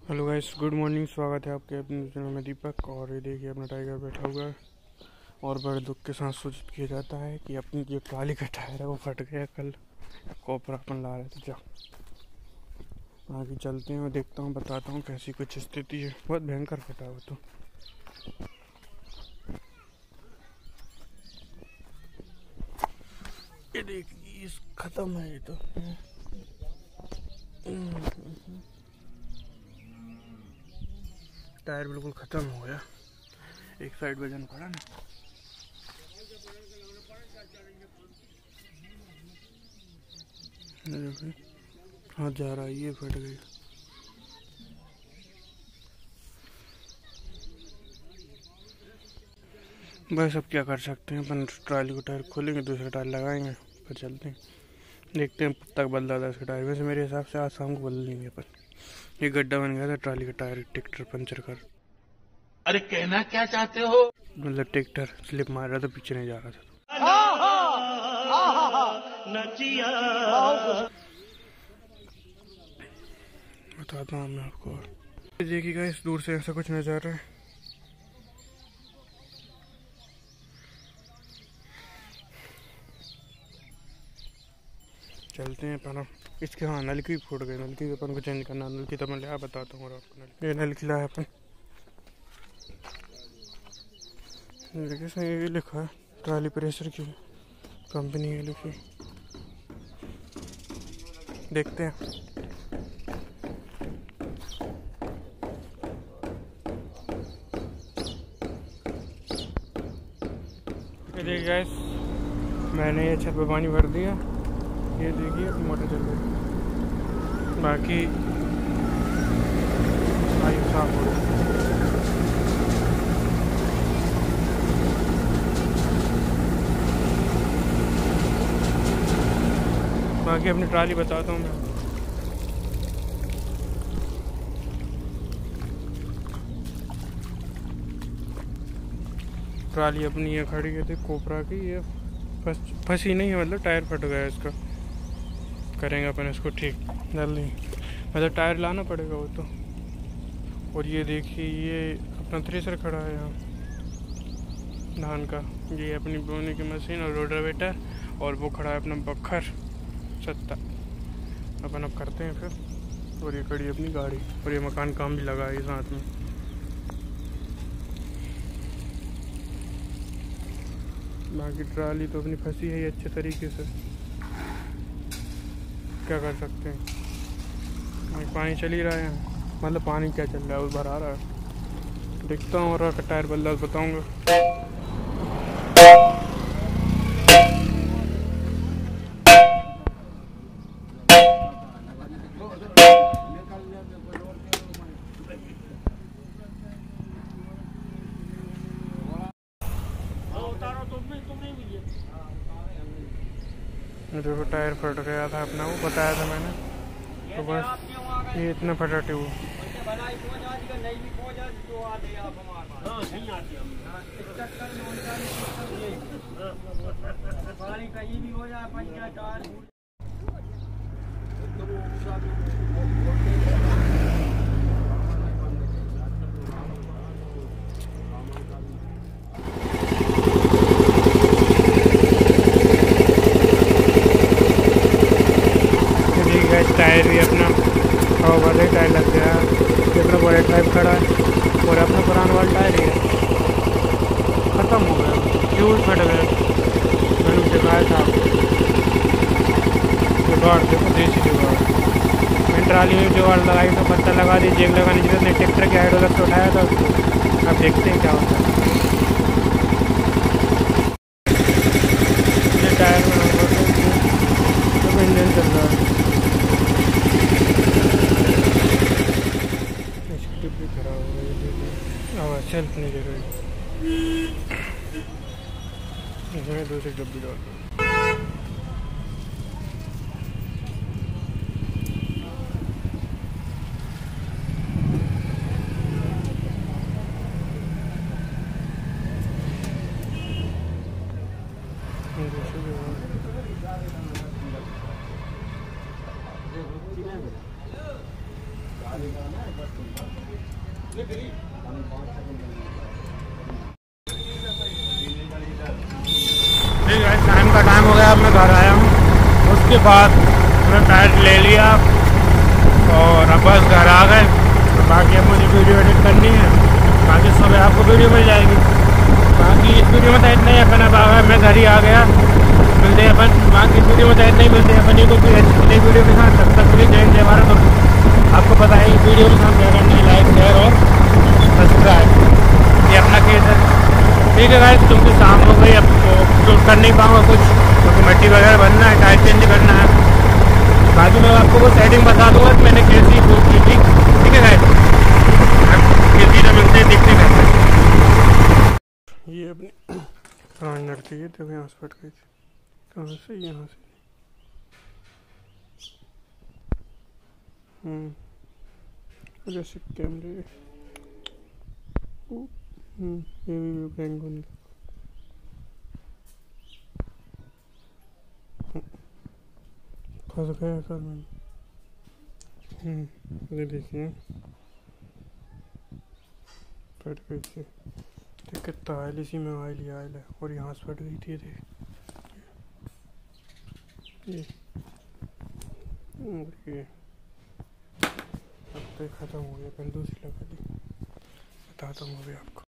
Hello guys, good morning. स्वागत है आपके अपने चैनल में दीपक। और ये देखिए अपना टाइगर बैठा हुआ है और बड़े दुख के साथ सूचित किया जाता है कि अपनी जो ट्राली का टायर है वो फट गया कल। कोपरा अपन ला रहे थे। जा आगे चलते हैं और देखता हूँ, बताता हूँ कैसी कुछ स्थिति है। बहुत भयंकर फटा हो तो ये देखिए खत्म है ये तो। टायर बिल्कुल ख़त्म हो गया, एक साइड वजन पड़ा ना। हाँ जा रहा है, ये फट गई। बस अब क्या कर सकते हैं, अपन ट्राली को टायर खोलेंगे, दूसरा टायर लगाएंगे, फिर चलते हैं। देखते हैं कब तक बदला था इसका टायर। वैसे मेरे हिसाब से आज शाम को बदल लेंगे अपन। ये गड्ढा बन गया था ट्राली का टायर, ट्रैक्टर पंचर कर। अरे कहना क्या चाहते हो? मतलब ट्रैक्टर स्लिप मार रहा था, पीछे नहीं जा रहा था। बताता हूँ मैं आपको। देखिएगा इस दूर से ऐसा कुछ नजर है। चलते हैं अपन। इसके हाँ नलकी फूट गई, नलकी अपन को चेंज करना। नलकी तो मैं लिया, बताता हूँ आपको। ये नलकी लाया अपन। देखिए सही ये लिखा है ट्राली प्रेशर की कंपनी है लिखी। देखते हैं। देखिए गाइस, मैंने ये छत पे पानी भर दिया। ये देखिए अपनी मोटर चल रही, बाकी पाइप साफ हो गया। बाकी अपनी ट्राली बताता हूँ मैं। ट्राली अपनी ये खड़ी है, थी कोपरा की। ये फंसी नहीं है, मतलब टायर फट गया इसका। करेंगे अपन इसको ठीक जल्दी, मतलब टायर लाना पड़ेगा वो तो। और ये देखिए ये अपना थ्रेसर खड़ा है यहाँ धान का। ये अपनी बोने की मशीन और रोटावेटर, और वो खड़ा है अपना बखर सत्ता। अपन अब करते हैं फिर। और ये खड़ी अपनी गाड़ी, और ये मकान काम भी लगा है साथ में। बाकी ट्राली तो अपनी फंसी है अच्छे तरीके से, क्या कर सकते हैं। पानी चल ही रहा है, मतलब पानी क्या चल रहा है, वो भर आ रहा है। देखता हूँ और टायर बदला बताऊँगा। देखो टायर फट गया था अपना, वो बताया था मैंने। तो बस ये इतना फटा ट्यूब। टायर भी अपना वाले टायर लग गया, अपना बड़ा टाइप खड़ा है। और अपना पुराना वाला टायर ही है, ख़त्म हो गया, फ्यूल फट गया। मैंने दिखाया था आपको जुगाड़, देखो देसी जुगाड़। मैंने ट्राली में जुगाड़ लगाई तो पत्ता लगा दी, जेब लगाने की जरूरत नहीं। ट्रैक्टर के हाइड्रोलिक से उठाया था उसको। अब देखते हैं क्या होता है। ये टायर में तो इंजन चल रहा है। सेल्फ नहीं दे रही, इसमें दूसरी डब्बी डाल दो। ठीक है, टाइम का टाइम हो गया, अब मैं घर आया हूँ। उसके बाद मैं टायर ले लिया और अब बस घर आ गए। तो बाकी अब मुझे वीडियो एडिट करनी है, बाकी सुबह आपको वीडियो मिल जाएगी। बाकी इस वीडियो में तो इतना ही, अपन अब आ गया, मैं घर ही आ गया। मिलते हैं अपन बाकी इस वीडियो में तो इतना ही, मिलते हैं अपन को नई वीडियो के साथ। तब तक के लिए जय हिंद जय भारत। और आपको पता है इस वीडियो के साथ क्या करना है, लाइक शेयर और सब्सक्राइब, ये अपना केस है। ठीक है गाइस, क्योंकि शाम हो गई, अब तो कर नहीं पाऊँगा कुछ, क्योंकि मिट्टी वगैरह बनना है, टायर चेंज करना है। बाकी मैं आपको वो सेटिंग बता दूंगा कि मैंने कैसी शूट की थी। ठीक है गाइस, किसी से मिलते हैं, देखते हैं। ये अपनी पुरानी लड़की है, तो यहाँ से फट गई थी। कहाँ से? यहाँ से। जैसे कैमरे, ये भी ब्लैंक होने फंस गया सर मैं। ये देखिए, फट गई थी। कितना आयल, इसी में आयल ही आयल है, और यहाँ से फट गई थी। ये अब तो ख़त्म हो गया, दूसरी लगा दी। बताता हूँ अभी आपको।